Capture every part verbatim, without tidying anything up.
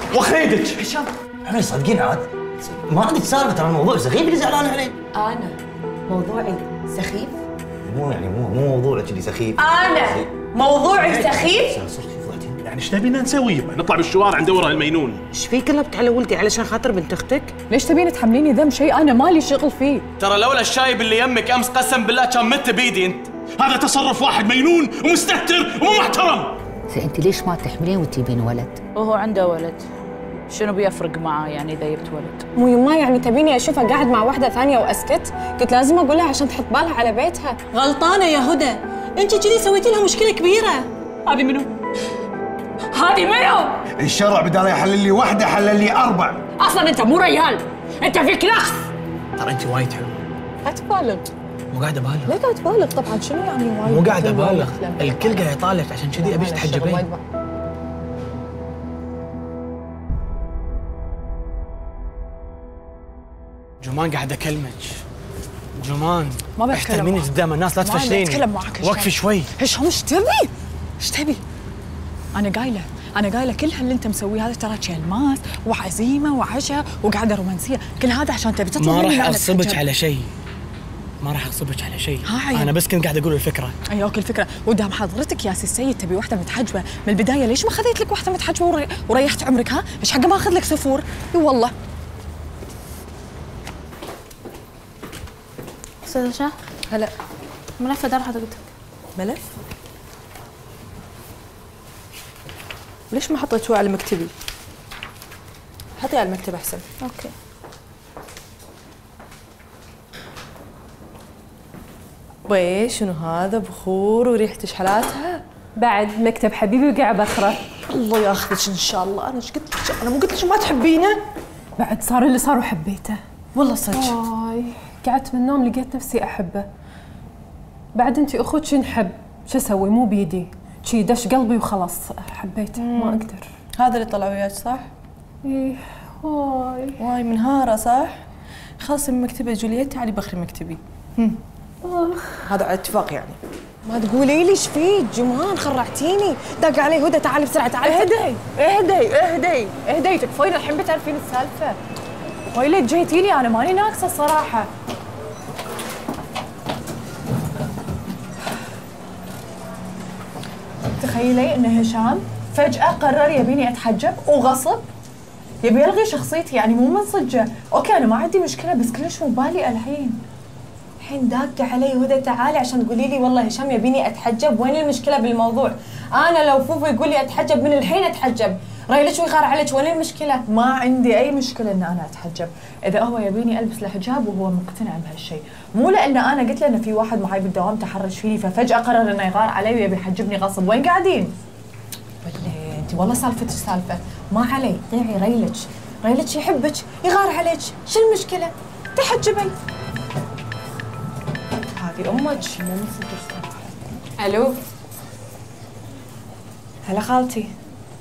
واخيدك. هشام عمي صدقين عاد ما عندك سالفه، ترى الموضوع سخيف اللي زعلان عليه. انا موضوعي سخيف؟ مو يعني مو مو موضوعك اللي سخيف. انا موضوعي سخيف؟ يعني ايش تبينا نسوي؟ نطلع بالشوارع ندور على المينون. ايش فيك قلبت على ولدي علشان خاطر بنت اختك؟ ليش تبين تحمليني ذنب شيء انا مالي شغل فيه؟ ترى لولا الشايب اللي يمك امس قسم بالله كان مت بايدي انت. هذا تصرف واحد مينون ومستهتر ومو محترم. زين انت ليش ما تحملين وتجيبين ولد؟ وهو عنده ولد، شنو بيفرق معاه يعني اذا جبت ولد؟ مو يما يعني تبيني اشوفها قاعد مع واحدة ثانية واسكت؟ كنت لازم اقول لها عشان تحط بالها على بيتها. غلطانة يا هدى، انت كذي سويتي لها مشكلة كبيرة. هذه منو؟ هذه منو؟ الشرع بدال يحلل لي واحدة حلل لي أربع. اصلا انت مو ريال، انت فيك نقص. ترى انت وايد حلوه. لا تبالغ. مو قاعد ابالغ. لا قاعد تبالغ طبعا، شنو يعني وايد؟ مو قاعد ابالغ، الكل قاعد يطالعك عشان كذي ابيك تحجبين. جمان قاعد اكلمك. جمان ما بتكلم احترميني قدام الناس، لا تفشليني. ما بتكلم معك. وقفي شوي. هشام ايش تبي؟ ايش تبي؟ انا قايله انا قايله كل هاللي انت مسويه هذا ترى الماس وعزيمه وعشاء وقعده رومانسيه، كل هذا عشان تبي تطلع ما مني. راح اغصبك على شيء، ما راح اغصبك على شيء. هاي. انا بس كنت قاعد اقول الفكره. اي اوكي الفكره، ودام حضرتك يا سي السيد تبي واحده متحجبه من البدايه، ليش ما خذيت لك واحده متحجبه وري... وريحت عمرك؟ ها ايش حقه ما اخذ لك سفور؟ اي والله. استاذة شاه، هلا. ملف دار حضرتك. ملف؟ ليش ما حطيتوه على مكتبي؟ حطيه على المكتب احسن. اوكي. وي شنو هذا؟ بخور وريحة شحلاتها. بعد مكتب حبيبي وقاعد بخره. الله ياخذك ان شاء الله. انا ايش قلت لك؟ انا مو قلت لك ما تحبينه؟ بعد صار اللي صار وحبيته. والله صدق. واي قعدت من النوم لقيت نفسي احبه. بعد انتي اخوك شو نحب؟ شو اسوي؟ مو بيدي. شي دش قلبي وخلاص حبيته. ما اقدر. هذا اللي طلع وياك صح؟ ايه. واي واي منهارة صح؟ خلاص من مكتبي جولييت، تعالي بخري مكتبي. هم. هذا على اتفاق يعني. ما تقولي لي ايش فيك جمان، خرعتيني. دق علي هدى، تعالي بسرعه تعالي. اهدي اهدي اهدي اهدي تكفين الحين بتعرفين السالفه. ويلي جيتي لي انا ماني ناقصه الصراحه. تخيلي ان هشام فجأة قرر يبيني اتحجب وغصب، يبي يلغي شخصيتي يعني مو من صجه. اوكي انا ما عندي مشكله بس كلش مو بالي الحين. الحين داقة علي هدى تعالي عشان تقولي لي والله هشام يبيني اتحجب، وين المشكله بالموضوع؟ انا لو فوفو يقول لي اتحجب من الحين اتحجب، رايلك ويغار عليك، وين المشكله؟ ما عندي اي مشكله ان انا اتحجب اذا هو يبيني البس الحجاب وهو مقتنع بهالشيء، مو لان انا قلت له ان في واحد معي بالدوام تحرش فيني ففجاه قرر انه يغار علي ويبي يحجبني غصب. وين قاعدين؟ ولا انت والله سالفتك سالفه، ما علي ضيعي ريلك، ريلك يحبك يغار عليك، شو المشكله؟ تحجبي. هذه امك مو مصدق. الو هلا خالتي.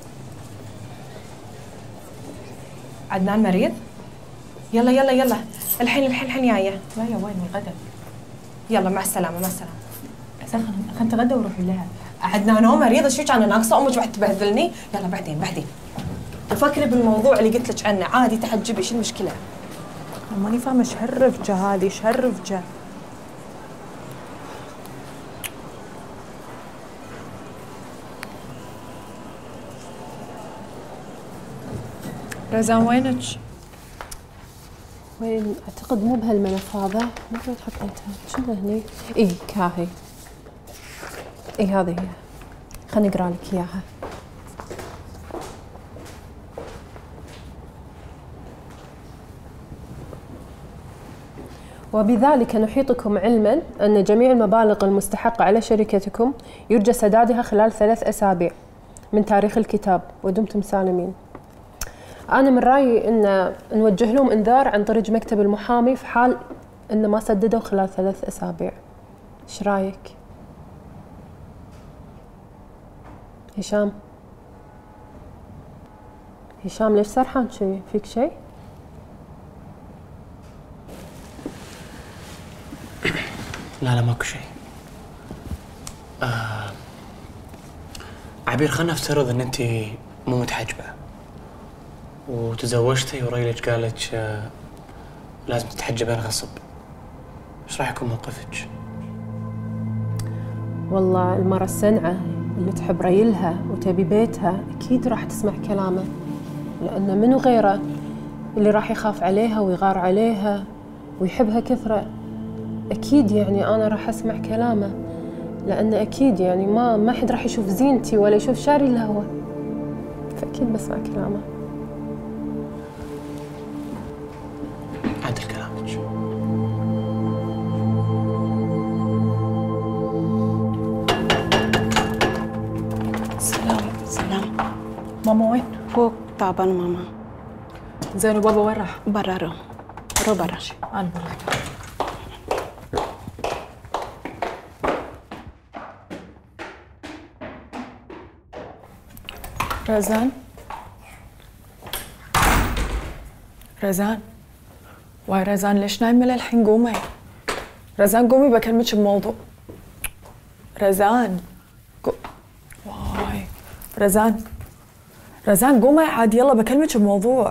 عدنان مريض؟ يلا يلا يلا الحين الحين الحين جايه. لا يا وين الغدا؟ يلا مع السلامه مع السلامه. خلينا نتغدى ونروح لها. عدنان هو مريض، ايش فيك؟ انا ناقصه امك بعد تبهذلني. يلا بعدين بعدين فكري بالموضوع اللي قلت لك عنه، عادي تحجبي، شو المشكله؟ انا ماني فاهمه ايش هالرفجه هذه، ايش هالرفجه؟ رزان وينك؟ وين؟ اعتقد مو بهالملف هذا، ما وين حطيتها؟ شنو هني؟ اي كاهي. اي هذه هي. خليني اقرا لك اياها. وبذلك نحيطكم علما أن جميع المبالغ المستحقة على شركتكم يرجى سدادها خلال ثلاث أسابيع من تاريخ الكتاب ودمتم سالمين. أنا من رأيي أن نوجه لهم إنذار عن طريق مكتب المحامي في حال أن ما سددوا خلال ثلاث أسابيع. إيش رأيك؟ هشام هشام ليش سرحان شي؟ فيك شيء؟ لا لا ماكو شيء. آه عبير خلنا نفترض ان انت مو متحجبه. وتزوجتي وريلك قالك آه لازم تتحجبين غصب، ايش راح يكون موقفك؟ والله المرة السنعة اللي تحب ريلها وتبي بيتها أكيد راح تسمع كلامه، لأنه منو غيره اللي راح يخاف عليها ويغار عليها ويحبها كثرة. أكيد يعني أنا راح أسمع كلامه، لأن أكيد يعني ما ما حد راح يشوف زينتي ولا يشوف شعري إلا هو، فأكيد بسمع كلامه. عدل كلامك. سلام سلام. ماما وين؟ فوق تعبان ماما. زين وبابا وين راح؟ برا رو رو برا. أنا برا. رزان رزان واي رزان ليش نايمة للحين؟ قومي رزان، قومي بكلمك بموضوع. رزان قو... واي رزان رزان قومي عاد، يلا بكلمك بموضوع.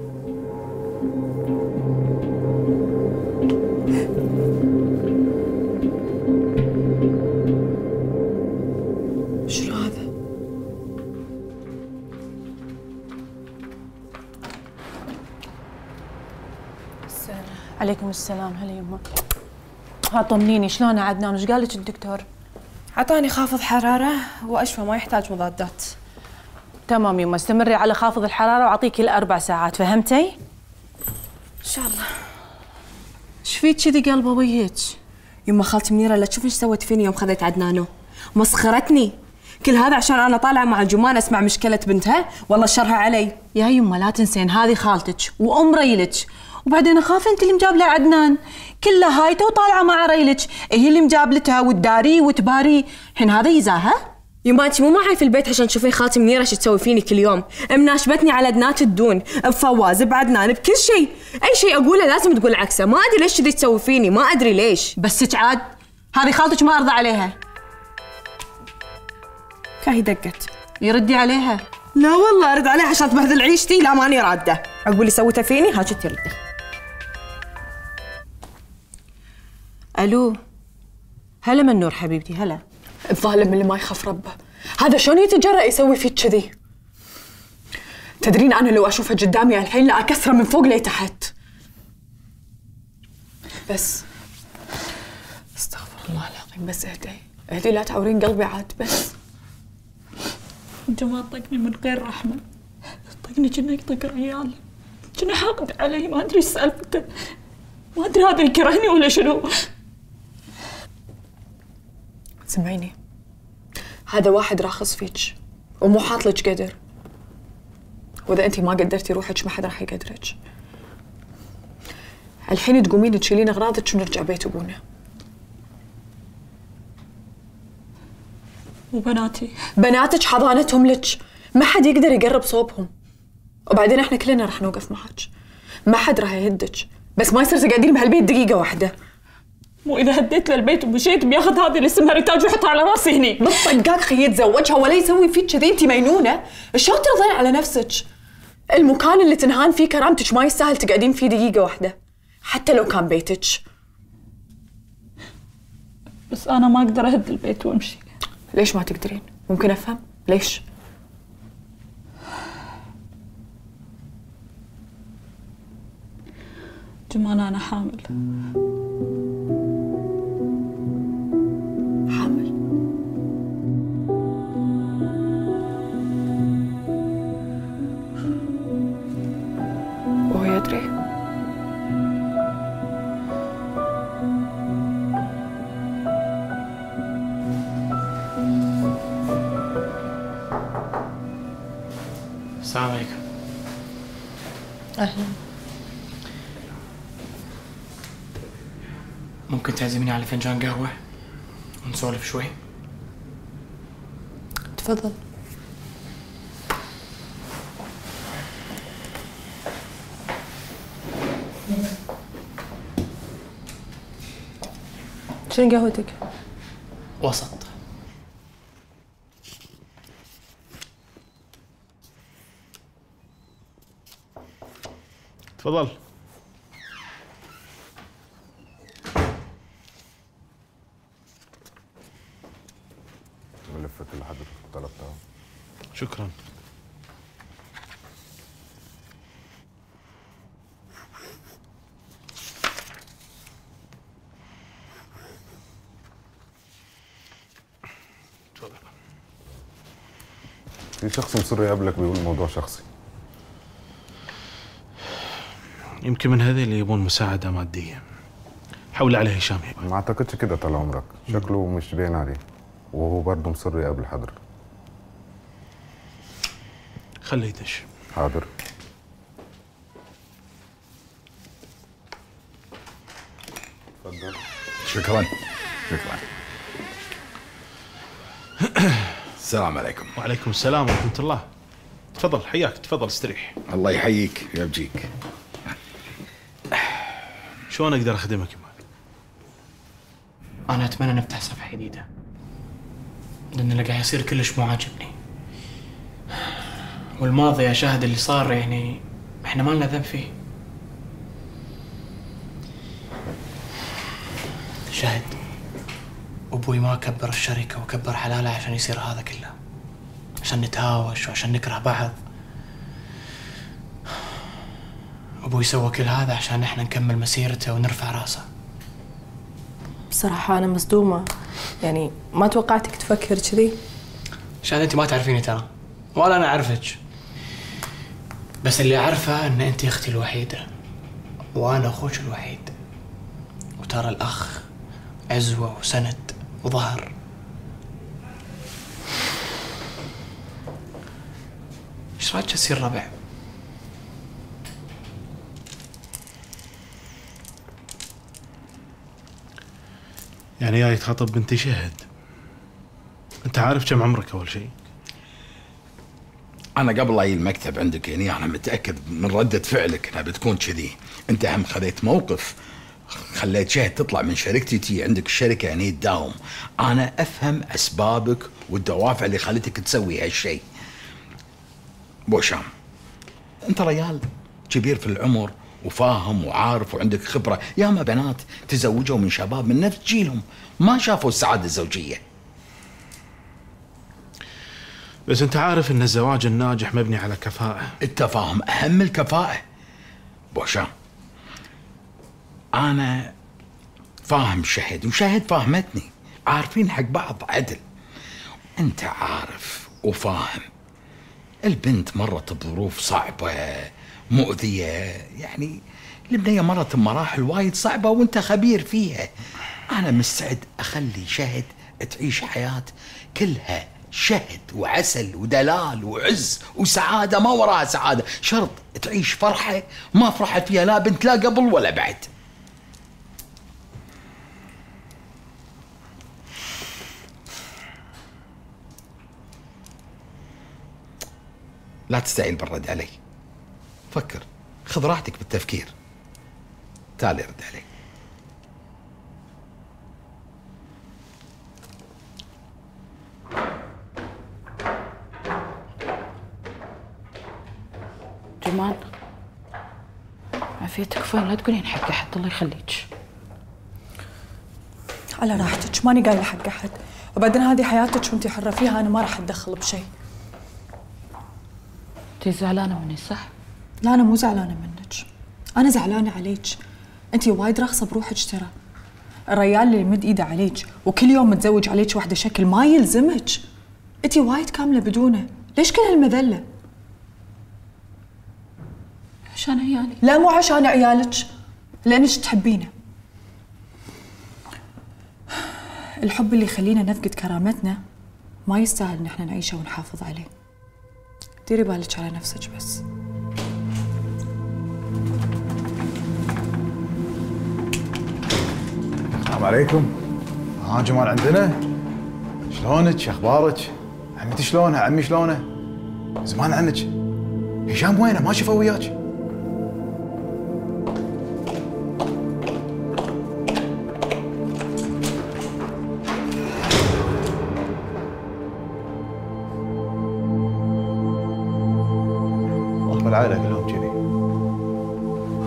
شنو هذا؟ عليكم السلام. هلا يمه. ها طمنيني شلون عدنان؟ وش قال لك الدكتور؟ عطاني خافض حرارة وأشفى، ما يحتاج مضادات. تمام يمه، استمري على خافض الحرارة وأعطيك كل أربع ساعات، فهمتي؟ إن شاء الله. ايش فيك كذي قلبه وياك؟ يما خالتي منيرة لا تشوفي ايش سوت فيني يوم خذيت عدنانو، مسخرتني. كل هذا عشان أنا طالعة مع جمان أسمع مشكلة بنتها، والله شرها علي. يا يمه لا تنسين هذه خالتك وأم ريلك، وبعدين اخاف انت اللي مجاب لها عدنان، كلها هايته وطالعه مع ريلك، هي اللي مجابلتها وتداري وتباري، الحين هذا يزاها؟ يما انت مو معي في البيت عشان تشوفين خالتي منيرة ايش تسوي فيني كل يوم، مناشبتني على دنات الدون، بفواز بعدنان بكل شيء، اي شيء اقوله لازم تقول عكسه، ما ادري ليش كذي تسوي فيني، ما ادري ليش. بس عاد هذه خالتك ما ارضى عليها. كاهي دقت. يردي عليها؟ لا والله ارد عليها عشان تبهذل عيشتي، لا ماني راده، عقب اللي سويته فيني هاجي تردي. الو هلا من نور حبيبتي. هلا. الظالم اللي ما يخاف ربه هذا شلون يتجرأ يسوي فيك كذي؟ تدرين انا لو اشوفه قدامي الحين لا اكسره من فوق لتحت. بس استغفر الله العظيم، بس اهدي اهدي لا تعورين قلبي عاد. بس جمال طقني من غير رحمه، طقني كأنه يطق ريال، كأنه حاقد علي، ما ادري ايش سالفته، ما ادري هذا يكرهني ولا شنو. سمعيني، هذا واحد راخص فيك ومو حاط لك قدر، واذا انت ما قدرتي روحك ما حد راح يقدرك. الحين تقومين تشيلين اغراضك ونرجع بيت ابونا. وبناتي؟ بناتك حضانتهم لك، ما حد يقدر يقرب صوبهم، وبعدين احنا كلنا راح نوقف معك، ما حد راح يهدك، بس ما يصير تقعدين بهالبيت دقيقة واحدة. مو إذا هديت للبيت ومشيت بياخذ هذه اللي اسمها ريتاج ويحطها على راسي هني. بالطقاق خي يتزوجها ولا يسوي فيك كذي، انت مجنونة، شلون ترضين على نفسك؟ المكان اللي تنهان فيه كرامتك ما يستاهل تقعدين فيه دقيقة واحدة، حتى لو كان بيتك. بس أنا ما أقدر أهد البيت وأمشي. ليش ما تقدرين؟ ممكن أفهم، ليش؟ جمال أنا حامل. حامل؟ وهو يدري؟ السلام عليكم. أهلا. ممكن تعزميني على فنجان قهوة ونسولف شوي؟ تفضل. شنو قهوتك؟ وسط. تفضل. ملفك اللي حضرتك طلبتها. شكرا. في شخص مصر يقابلك بيقول الموضوع شخصي. يمكن من هذول اللي يبون مساعدة مادية. حول عليه هشام هبة. ما اعتقدش كده طال عمرك، شكله مش باين عليه، وهو برضه مصر يقابل حضرتك. خليه يدش. حاضر. تفضل. شكرا شكرا. السلام عليكم. وعليكم السلام ورحمة الله. تفضل حياك، تفضل استريح. الله يحييك ويبجيك. شلون اقدر اخدمك يا مال؟ انا اتمنى نفتح صفحة جديدة، لان اللي قاعد يصير كلش مو عاجبني، والماضي يا شاهد اللي صار يعني احنا ما لنا ذنب فيه. شاهد، ابوي ما كبر الشركة وكبر حلاله عشان يصير هذا كله، عشان نتهاوش وعشان نكره بعض. ابوي سوى كل هذا عشان احنا نكمل مسيرته ونرفع راسه. بصراحة أنا مصدومة، يعني ما توقعتك تفكر كذي. شاهد انت ما تعرفيني ترى، ولا انا اعرفك، بس اللي اعرفه ان انت اختي الوحيدة وانا اخوك الوحيد، وترى الاخ عزوة وسند وظهر. ايش رايك تصير ربع؟ يعني جاي تخاطب بنتي شهد؟ انت عارف كم عمرك اول شيء؟ انا قبل اجي المكتب عندك يعني انا متاكد من رده فعلك انها بتكون كذي. انت هم خذيت موقف، خليت شهد تطلع من شركتي تي عندك الشركه يعني تداوم. انا افهم اسبابك والدوافع اللي خلتك تسوي هالشيء. بوشام، انت ريال كبير في العمر وفاهم وعارف وعندك خبره، ياما بنات تزوجوا من شباب من نفس جيلهم ما شافوا السعاده الزوجيه. بس انت عارف ان الزواج الناجح مبني على كفاءة. التفاهم اهم الكفاءة. بوشام، انا فاهم شهد وشهد فاهمتني، عارفين حق بعض عدل. انت عارف وفاهم البنت مرت بظروف صعبة مؤذية، يعني البنية مرت بمراحل وايد صعبة وانت خبير فيها. انا مستعد اخلي شهد تعيش حياة كلها شهد وعسل ودلال وعز وسعادة ما وراها سعادة، شرط تعيش فرحة ما فرحت فيها لا بنت لا قبل ولا بعد. لا تستعجل بالرد علي، فكر، خذ راحتك بالتفكير، تعالي رد علي. جمال، عافيتك فين؟ لا تقولين حق أحد الله يخليك. على راحتك، ماني قايله حق احد، وبعدين هذه حياتك وانتي حره فيها، انا ما راح اتدخل بشيء. انتي زعلانه مني صح؟ لا انا مو زعلانه منك، انا زعلانه عليك. انتي وايد رخصه بروحك ترى. الريال اللي يمد ايده عليك وكل يوم متزوج عليك واحده شكل ما يلزمك، انتي وايد كامله بدونه. ليش كل هالمذله؟ عشان عيالي. لا مو عشان عيالك، لانك تحبينه. الحب اللي يخلينا نفقد كرامتنا ما يستاهل ان احنا نعيشه ونحافظ عليه. ديري بالك على نفسك بس. السلام عليكم. ها جمال عندنا؟ شلونك؟ شو اخبارك؟ عمتي شلونها؟ عمي شلونه؟ زمان عنك. هشام وينه؟ ما شفه وياك. العائلة كلهم كذي.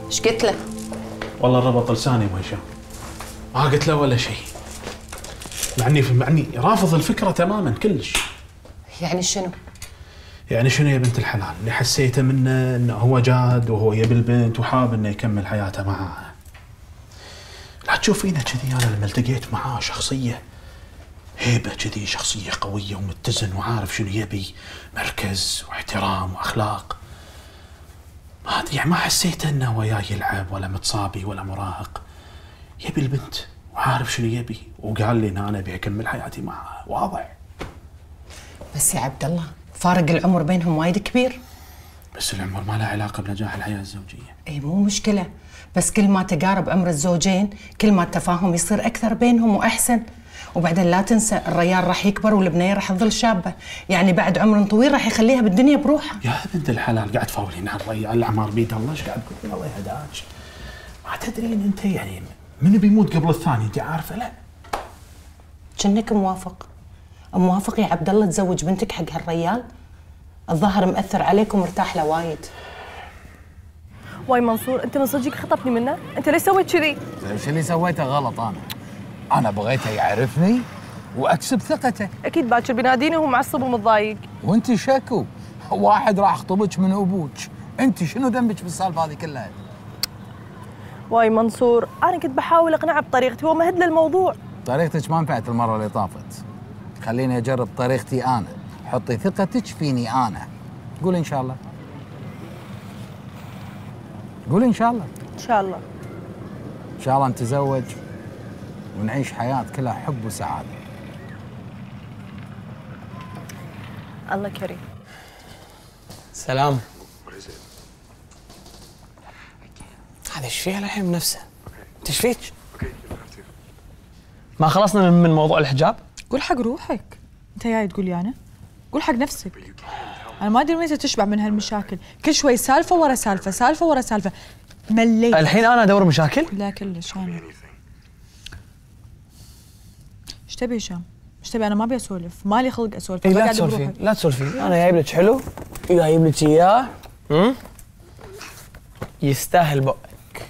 ايش قلت له؟ والله ربط لساني ابو هشام. ما قلت له ولا شيء. معني في معني رافض الفكره تماما كلش. يعني شنو؟ يعني شنو يا بنت الحلال؟ اللي حسيته منه انه هو جاد وهو يبي البنت وحاب انه يكمل حياته معاها. لا تشوفينه كذي، انا لما التقيت معاه شخصيه هيبه كذي، شخصيه قويه ومتزن وعارف شنو يبي، مركز واحترام واخلاق. ما ادري يعني ما حسيت انه وياي يلعب ولا متصابي ولا مراهق. يبي البنت وعارف شنو يبي، وقال لي ان انا ابي اكمل حياتي معها، واضح. بس يا عبد الله فارق العمر بينهم وايد كبير. بس العمر ما له علاقه بنجاح الحياه الزوجيه. اي مو مشكله، بس كل ما تقارب عمر الزوجين كل ما التفاهم يصير اكثر بينهم واحسن. وبعدين لا تنسى الريال راح يكبر والبنيه راح تظل شابه، يعني بعد عمر طويل راح يخليها بالدنيا بروحها. يا بنت الحلال قاعد تفاولين على الريال، الاعمار بيد الله، ايش قاعد تقولين؟ الله يهداك. ما تدرين انت يعني من بيموت قبل الثاني انت عارفه؟ لا كأنك موافق. موافق يا عبد الله تزوج بنتك حق هالريال؟ الظاهر مأثر عليك ومرتاح له وايد. واي منصور، انت من صدقك خطفني منه؟ انت ليش سويت كذي؟ ايش اللي سويته غلط انا؟ انا بغيته يعرفني واكسب ثقته. اكيد باكر بيناديني وهو معصب ومتضايق. وانت شكو واحد راح يخطبك من ابوك، انت شنو ذنبك بالسالفه هذه كلها؟ واي منصور، انا كنت بحاول اقنعه بطريقتي وهو مهد له الموضوع. طريقتك ما نفعت المره اللي طافت، خليني اجرب طريقتي انا. حطي ثقتك فيني انا. قولي ان شاء الله. قولي ان شاء الله. ان شاء الله. ان شاء الله نتزوج ونعيش حياه كلها حب وسعاده. الله كريم. سلام. هذا ايش فيها الحين بنفسه؟ انت ايش فيك؟ ما خلصنا من موضوع الحجاب؟ قول حق روحك. انت جاي تقول لي انا؟ قول حق نفسك. انا ما ادري متى تشبع من هالمشاكل، كل شوي سالفه ورا سالفه، سالفه ورا سالفه. مليت. الحين انا ادور مشاكل؟ لا كلش انا. ايش تبي هشام؟ ايش تبي؟ انا ما ابي اسولف، مالي خلق اسولف. إيه لا تسولفين، لا تسولفين، انا جايب لك حلو، جايب لك اياه، امم يستاهل بقك.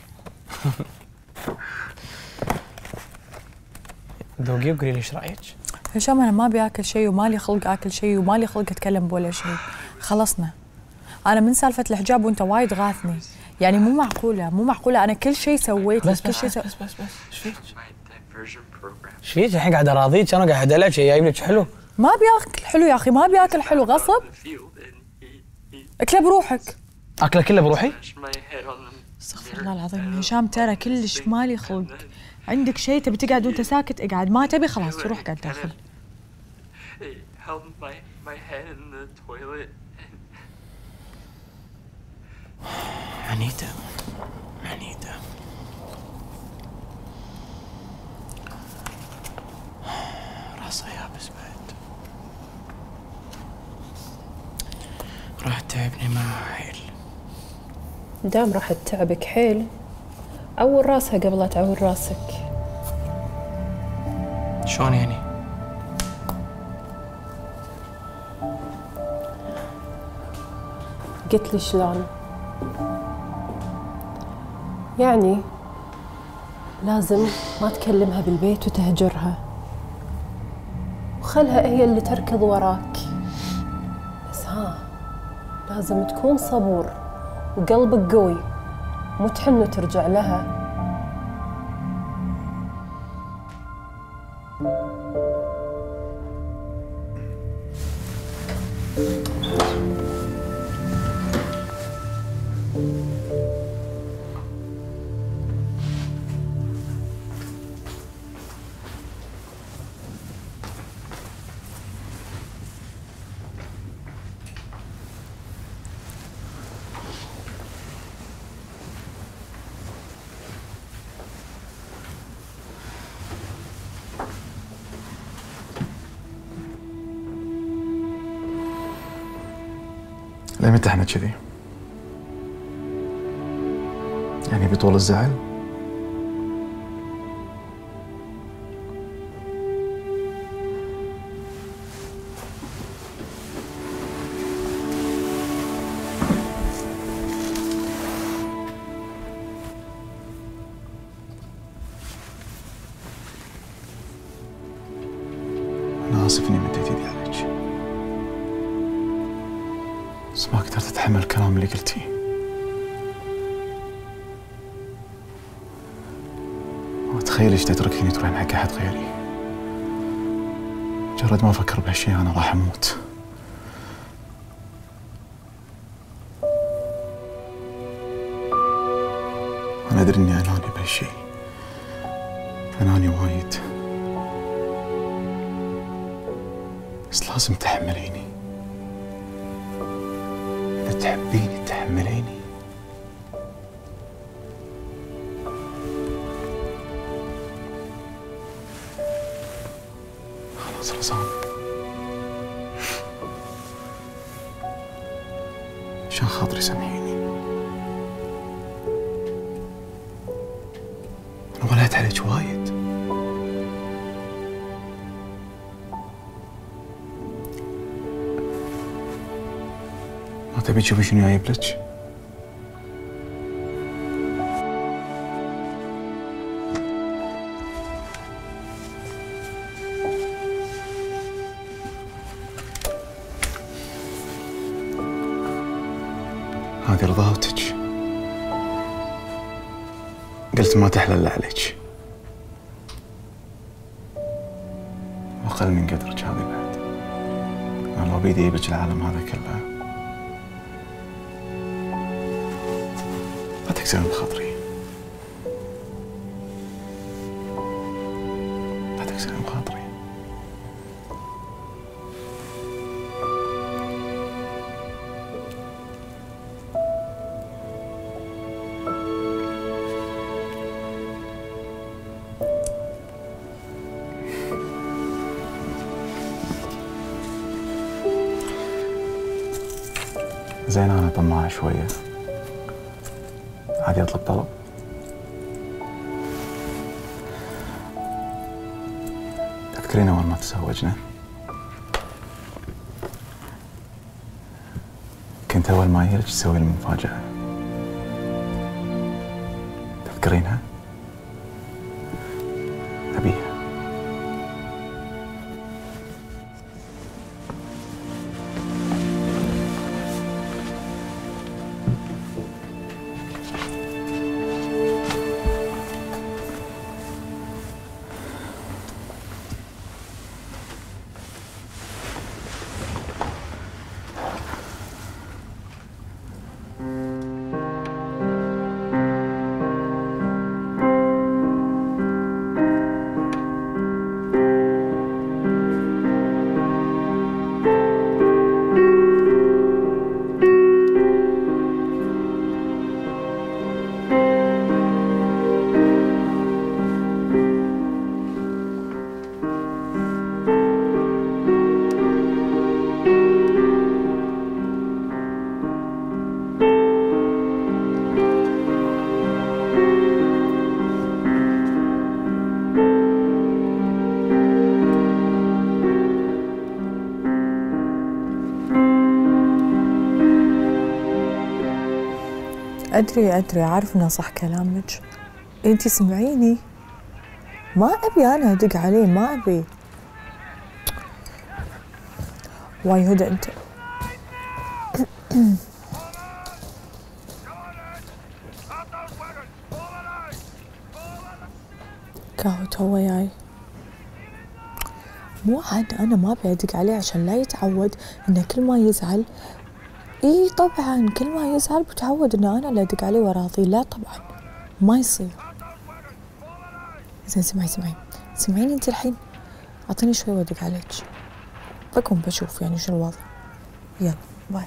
ذوقي وقولي لي ايش رايك؟ هشام انا ما ابي اكل شيء ومالي خلق اكل شيء ومالي خلق اتكلم بولا شيء، خلصنا. انا من سالفه الحجاب وانت وايد غاثني، يعني مو معقوله، مو معقوله انا كل شيء سويت بس كل بس شيء بس, سو... بس بس بس ايش فيك؟ ايش فيك؟ الحين قاعد اراضيك، انا قاعد ادلعك جايب لك حلو. ما ابي اكل حلو يا اخي، ما ابي اكل حلو غصب. اكله بروحك. اكله كله بروحي؟ استغفر الله العظيم هشام، ترى كلش مالي خلق. عندك شيء تبي تقعد وانت ساكت اقعد، ما تبي خلاص روح قاعد داخل. عنيدة عنيدة. راسها يابس بعد. راح تعبني معها حيل. دام راح تتعبك حيل عور راسها قبل لا تعور راسك. شلون يعني؟ قلت لي شلون؟ يعني لازم ما تكلمها بالبيت وتهجرها وخلها هي اللي تركض وراك. بس ها لازم تكون صبور وقلبك قوي، مو تحن وترجع لها. ليه متى احنا كذي؟ يعني بطول الزعل؟ آسف إني مديت إيدي عليك، بس ما قدرت أتحمل الكلام اللي قلتيه. ما أتخيل إيش تتركيني تروحين حق أحد غيري. مجرد ما أفكر بهالشيء أنا راح أموت. أنا أدري إني أناني بهالشيء، أناني وايد، بس لازم تحمليني. إذا تحبيني تحمليني. خلاص رزان، عشان خاطري سامحيني. أنا ولعت عليك وايد. ما تبي تشوفي شنو جايب لك؟ هذه رضاوتك، قلت ما تحلى الا عليك، واقل من قدرك هذه بعد. انا لو بيدي اجيبك العالم هذا كله ما تكسرين بخاطري، لا تكسرين بخاطري. زين أنا طماع شوية، عادي أطلب طلب؟ تذكرين أول ما تزوجنا كنت أول ما أجيلك تسوي لي مفاجأة، تذكرينها؟ أبيها. أدري أدري عارف إنه صح كلامك، أنتي سمعيني، ما أبي أنا أدق عليه، ما أبي. واي هدى أنت كاهو تو جاي، مو عاد أنا ما أبي أدق عليه عشان لا يتعود إنه كل ما يزعل. اي طبعا كل ما يزعل بتعود ان انا اللي ادق عليه وراضيه، لا طبعا ما يصير. زين سمعي سمعي سمعيني انت الحين، اعطيني شوي وادق عليك، بكون بشوف يعني شو الوضع. يلا باي.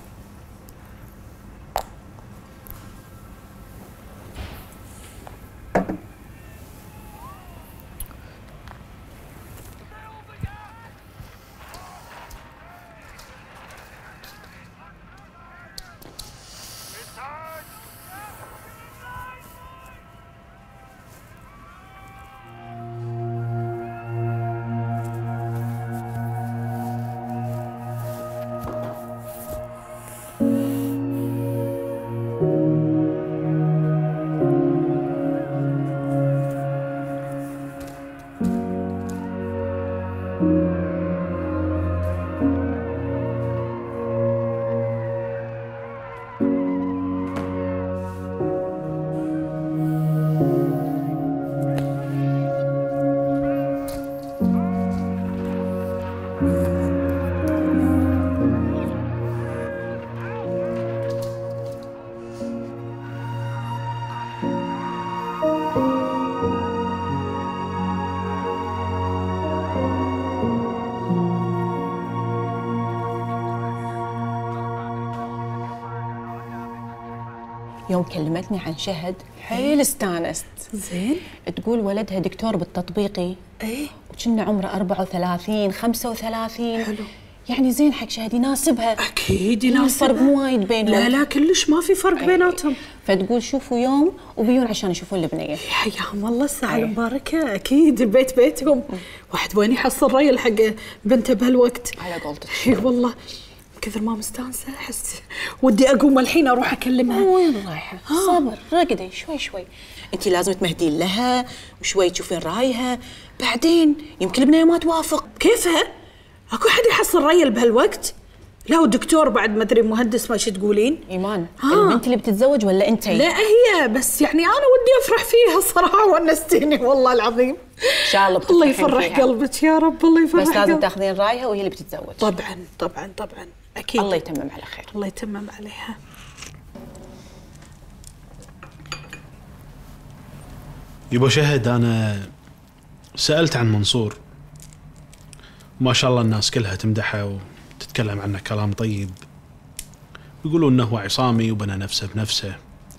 يوم كلمتني عن شهد حيل استانست. زين. تقول ولدها دكتور بالتطبيقي. ايه. وكنا عمره أربعة وثلاثين خمسة وثلاثين. حلو. يعني زين حق شهد يناسبها. اكيد يناسبها. فرق مو وايد بينهم. لا لا كلش ما في فرق بيناتهم. فتقول شوفوا يوم وبيون عشان يشوفون البنيه. حياهم الله الساعه المباركه. اكيد البيت بيتهم. واحد وين يحصل ريل حق بنته بهالوقت. على قولتك. اي والله كثر ما مستانسه احس ودي اقوم الحين اروح اكلمها. وين رايحه؟ صبر رقدي شوي شوي. انت لازم تمهدين لها وشوي تشوفين رايها، بعدين يمكن البنيه ما توافق. كيفها؟ اكو حد يحصل ريل بهالوقت؟ لا والدكتور بعد ما ادري مهندس ما شو تقولين؟ ايمان آه. البنت اللي بتتزوج ولا انتي؟ لا هي بس يعني انا ودي افرح فيها الصراحه ونستيني والله العظيم. ان شاء الله الله يفرح فيها. قلبك يا رب الله يفرح بس لازم قلبك. تاخذين رايها وهي اللي بتتزوج. طبعا طبعا طبعا اكيد. الله يتمم على خير. الله يتمم عليها. يبا شهد انا سالت عن منصور، ما شاء الله الناس كلها تمدحه وتتكلم عنه كلام طيب، يقولون انه هو عصامي وبنى نفسه بنفسه،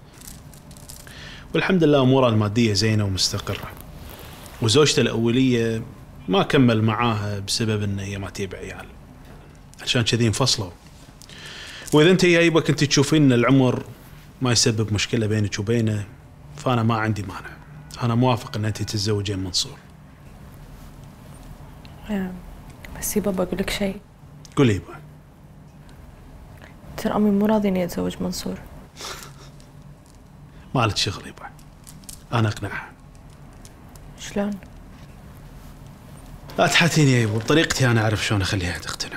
والحمد لله اموره الماديه زينه ومستقره. وزوجته الاوليه ما كمل معاها بسبب ان هي ما تجيب عيال، عشان كذي انفصلوا. واذا انت يا يبا كنت تشوفين ان العمر ما يسبب مشكله بينك وبينه، فانا ما عندي مانع، انا موافق ان انت تتزوجين منصور. بس يا بابا اقول لك شيء. قولي يبا. ترى امي مو راضيه اني اتزوج منصور. ما لك شغل يبا، انا اقنعها. شلون؟ لا تحاتيني يا يبا، بطريقتي انا اعرف شلون اخليها تقتنع.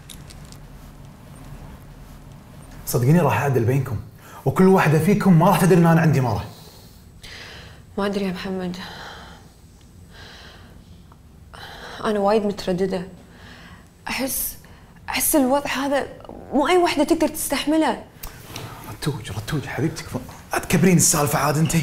صدقيني راح اعدل بينكم، وكل واحده فيكم ما راح تدري ان انا عندي مره. ما ادري يا محمد، انا وايد متردده. احس احس الوضع هذا مو اي وحده تقدر تستحمله. رتوج رتوج حبيبتك، لا تكبرين السالفه عاد انتي.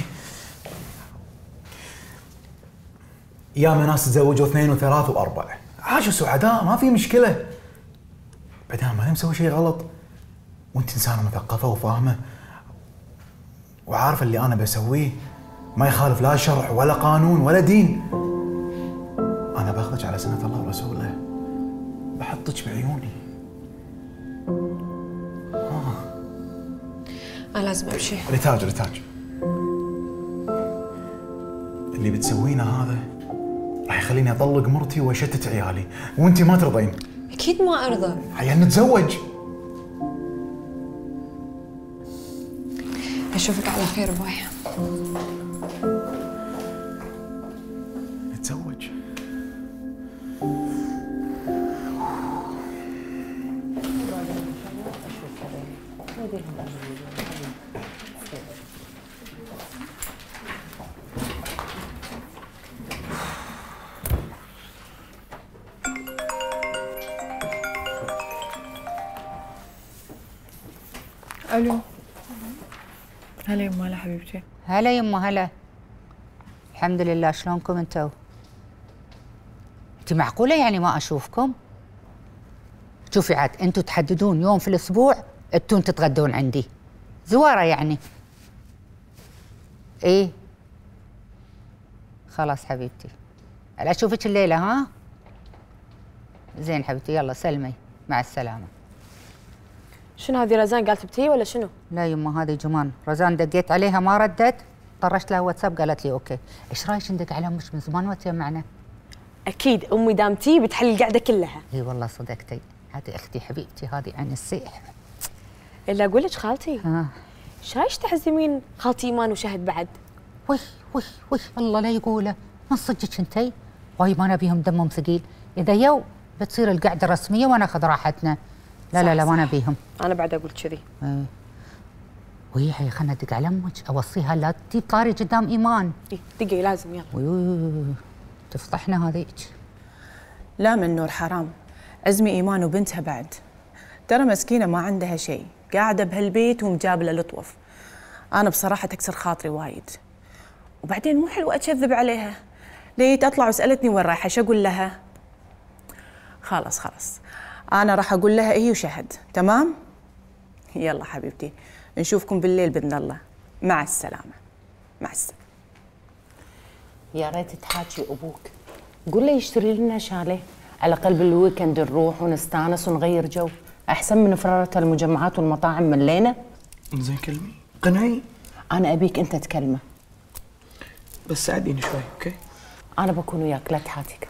ياما ناس تزوجوا اثنين وثلاث واربع، عاشوا سعداء ما في مشكله. بعدين ماني مسوي شيء غلط، وانت انسانه مثقفه وفاهمه وعارفه اللي انا بسويه ما يخالف لا شرع ولا قانون ولا دين. انا باخذك على سنه الله ورسوله، بحطك بعيوني. آه. انا لازم امشي. ريتاج ريتاج اللي بتسوينه هذا راح يخليني اطلق مرتي واشتت عيالي، وانتي ما ترضين. اكيد ما ارضى. عيال نتزوج. اشوفك على خير باي. نتزوج. الو. هلا يما. هلا حبيبتي. هلا يما. هلا. الحمد لله. شلونكم انتو؟ انت معقوله يعني ما اشوفكم؟ شوفي عاد انتو تحددون يوم في الاسبوع انتون تتغدون عندي، زواره يعني. ايه خلاص حبيبتي، هلا اشوفك الليله. ها زين حبيبتي، يلا سلمي مع السلامه. شنو هذه رزان قالت بتي ولا شنو؟ لا يما هذه جمان. رزان دقيت عليها ما ردت، طرشت لها واتساب قالت لي اوكي. ايش رايك ندق على امك من زمان ما تجمعنا؟ اكيد امي دامتي بتحل القعده كلها. اي والله صدقتي، هذه اختي حبيبتي هذه عن السيح. الا اقول لك خالتي، ها ايش رايك تعزمين خالتي ايمان وشهد بعد؟ وي وي وي والله لا يقوله. من صدقك انتي؟ واي ما نبيهم دمهم ثقيل، اذا يو بتصير القعده رسميه وناخذ راحتنا. لا لا لا ما نبيهم. انا بعد اقول كذي. ايه وهي هي خلنا ندق على امك اوصيها لا تجيب طاري قدام ايمان. اي دقي لازم يلا. وي تفضحنا هذيك. لا من نور حرام، عزمي ايمان وبنتها بعد. ترى مسكينه ما عندها شيء، قاعده بهالبيت ومجابله لطوف. انا بصراحه تكسر خاطري وايد، وبعدين مو حلو اكذب عليها. ليت اطلع وسالتني وين رايحه، شو اقول لها؟ خلاص خلاص انا راح اقول لها هي وشهد. تمام؟ يلا حبيبتي نشوفكم بالليل باذن الله. مع السلامه. مع السلامه. يا ريت تحاكي ابوك، قول له يشتري لنا شاليه، على الاقل بالويكند نروح ونستانس ونغير جو، احسن من فرارة المجمعات والمطاعم ملينا. زين كلمي. قنعي. انا ابيك انت تكلمه. بس ساعديني شوي، اوكي؟ انا بكون وياك، لا تحاتك.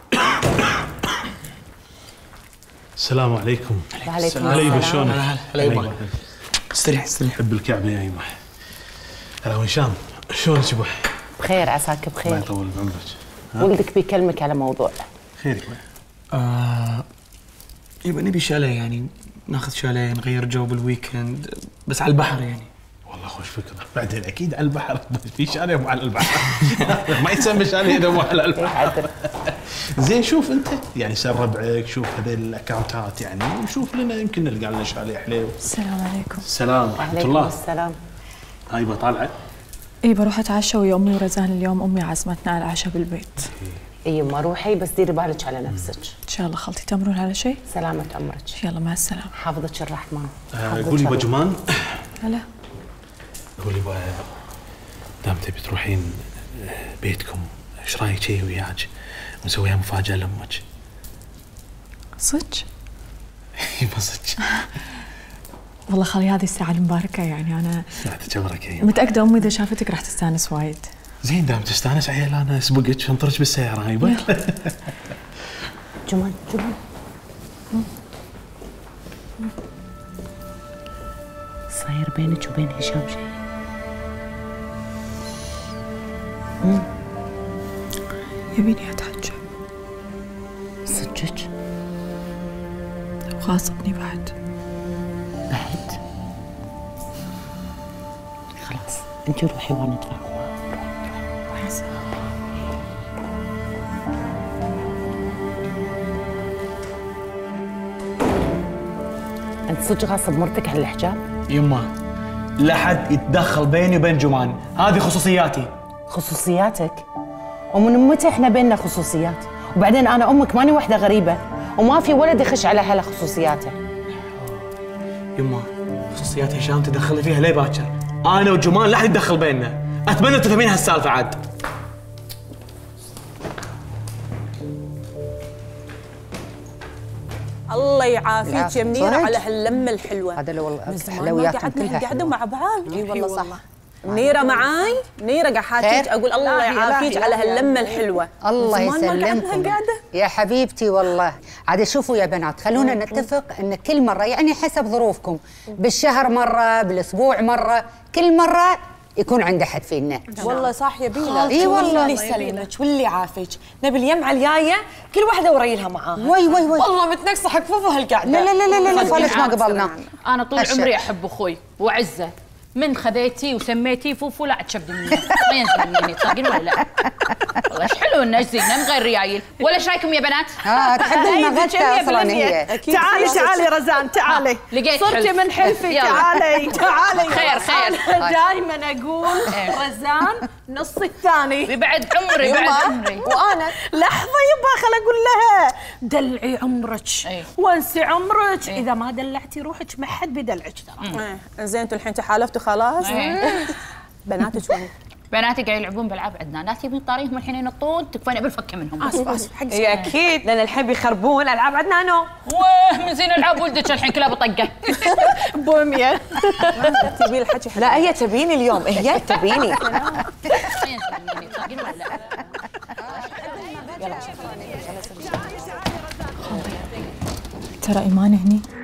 السلام عليكم. وعليكم السلام. هلا يبا شلونك؟ هلا يبا. استريح استريح. حب الكعبه يا يبا. هلا وهشام، شلونك يبا؟ بخير، عساك بخير. الله يطول بعمرك. ولدك بيكلمك على موضوع. خير يبا. آه يبا نبي شاليه، يعني ناخذ شاليه نغير جو بالويكند، بس على البحر يعني. والله خوش فكره، بعدين اكيد على البحر، في شاليه مو على البحر. ما يسمى شاليه اذا مو على البحر. زين شوف انت يعني سال ربعك، شوف هذيل الاكونتات يعني، وشوف لنا يمكن نلقى لنا شاليه حليو. السلام عليكم. السلام ورحمه الله. وعليكم السلام. هاي يبا طالعه؟ اي بروح اتعشى ويا امي ورزان، اليوم امي عزمتنا على العشاء بالبيت. اي ما روحي، بس ديري بالك على نفسك. ان شاء الله. خالتي تامرون على شيء؟ سلامة عمرك. يلا مع السلامة. حافظك الرحمن. آه قولي يبا جمان. هلا. قولي يبا دام تبي تروحين بيتكم، ايش رايك شي وياك ونسويها مفاجأة لأمك؟ صدق؟ يبا صدق. والله خالي هذه الساعة المباركة، يعني أنا ساعتك بركة يبا. متأكدة أمي إذا شافتك راح تستانس وايد. زين دام تستانس عيال، أنا أسبقك ونطرج بالسيارة يبا. جمال جمال. صاير بينك وبين هشام شيء؟ يبيني أتحجب. صدقك؟ وغاصبني بعد. بعد؟ خلاص انت روحي وانا اتفاهم. انت صدق غاصب مرتك على الحجاب؟ يما لا حد يتدخل بيني وبين جمان، هذه خصوصياتي. خصوصياتك؟ ومن متى احنا بيننا خصوصيات؟ وبعدين انا امك ماني وحده غريبه، وما في ولد يخش على هلا خصوصياته. يما خصوصيات هشام تدخلي فيها ليه باكر؟ انا وجمان لا حد يتدخل بيننا، اتمنى تفهمين هالسالفه عاد. الله يعافيك يا منيره على هاللمه الحلوه. هذا لو من زمان ما حلوياتهم قعدنا كلها قعدوا مع بعض. اي والله صح. منيره معاي، منيره قاعد حاجيك اقول الله يعافيك على هاللمه الحلوه. الله يسلمكم يا حبيبتي. والله عاد شوفوا يا بنات، خلونا نتفق ان كل مره يعني حسب ظروفكم، بالشهر مره، بالاسبوع مره، كل مره يكون عند احد فينا. والله صح يا بينا. اي والله. اللي يسلمك واللي يعافيك، نبي اليمعه الجايه كل واحده وريلها معاها. وي وي وي والله متنقصه كفوفه هالقعده. لا لا لا لا لا فلش ما قبلنا. انا طول عمري احب اخوي واعزه، من خذيتي وسميتي فوفو لا تشبدي مني، ما ينزل مني، تصدقين ولا لا؟ والله ايش حلو الناس زينه من غير ريايل، ولا ايش رايكم يا بنات؟ اه تحب المغته اصلا هي. تعالي تعالي رزان تعالي. لقيت صرتي من حلفي. تعالي تعالي. خير خير. انا دائما اقول رزان نص الثاني. بعد عمري بعد عمري. وانا لحظه يبا خل اقول لها دلعي عمرك وانسي عمرك، اذا ما دلعتي روحك ما حد بيدلعك ترى. زين انتوا الحين تحالفتوا خلاص؟ بناتك وين؟ بناتي قاعد يلعبون بالعاب عندنا، لا تبين طاريهم الحين ينطون تكفين بالفكه منهم. اسف اسف حق اي اكيد لان الحين بيخربون العاب عندنا نو. واه من زين العاب ولدك الحين كلها بطقه. بوميه. تبي الحكي؟ لا هي تبيني اليوم، هي تبيني. ترى ايمان هني.